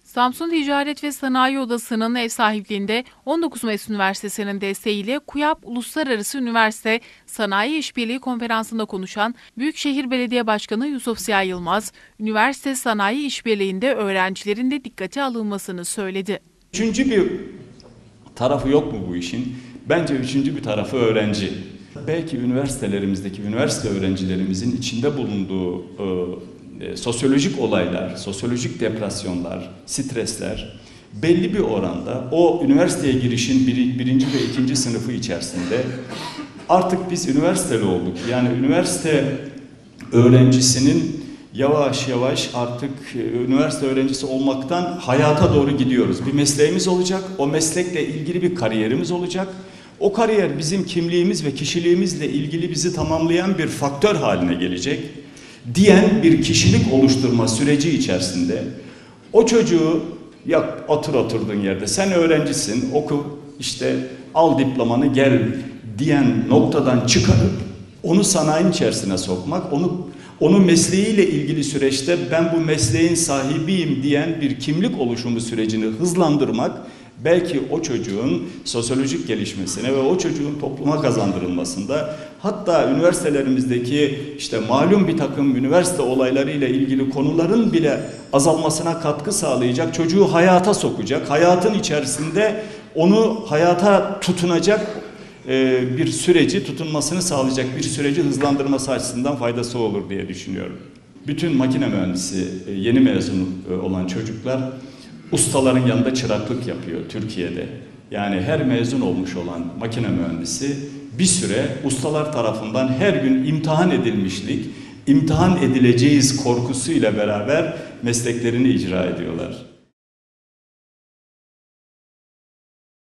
Samsun Ticaret ve Sanayi Odası'nın ev sahipliğinde 19 Mayıs Üniversitesi'nin desteğiyle KUYAP Uluslararası Üniversite Sanayi İşbirliği Konferansı'nda konuşan Büyükşehir Belediye Başkanı Yusuf Ziya Yılmaz, üniversite sanayi işbirliğinde öğrencilerin de dikkate alınmasını söyledi. Üçüncü bir tarafı yok mu bu işin? Bence üçüncü bir tarafı öğrenci. Belki üniversitelerimizdeki üniversite öğrencilerimizin içinde bulunduğu sosyolojik olaylar, sosyolojik depresyonlar, stresler belli bir oranda o üniversiteye girişin birinci ve ikinci sınıfı içerisinde artık biz üniversiteli olduk. Yani üniversite öğrencisinin yavaş yavaş artık üniversite öğrencisi olmaktan hayata doğru gidiyoruz. Bir mesleğimiz olacak, o meslekle ilgili bir kariyerimiz olacak. O kariyer bizim kimliğimiz ve kişiliğimizle ilgili bizi tamamlayan bir faktör haline gelecek diyen bir kişilik oluşturma süreci içerisinde o çocuğu ya oturduğun yerde sen öğrencisin, oku işte al diplomanı gel diyen noktadan çıkarıp onu sanayinin içerisine sokmak, onu mesleğiyle ilgili süreçte ben bu mesleğin sahibiyim diyen bir kimlik oluşumu sürecini hızlandırmak belki o çocuğun sosyolojik gelişmesine ve o çocuğun topluma kazandırılmasında, hatta üniversitelerimizdeki işte malum bir takım üniversite olaylarıyla ilgili konuların bile azalmasına katkı sağlayacak, çocuğu hayata sokacak, hayatın içerisinde onu hayata tutunacak bir süreci, tutunmasını sağlayacak bir süreci hızlandırması açısından faydası olur diye düşünüyorum. Bütün makine mühendisi yeni mezun olan çocuklar ustaların yanında çıraklık yapıyor Türkiye'de. Yani her mezun olmuş olan makine mühendisi bir süre ustalar tarafından her gün imtihan edilmişlik, imtihan edileceğiz korkusuyla beraber mesleklerini icra ediyorlar.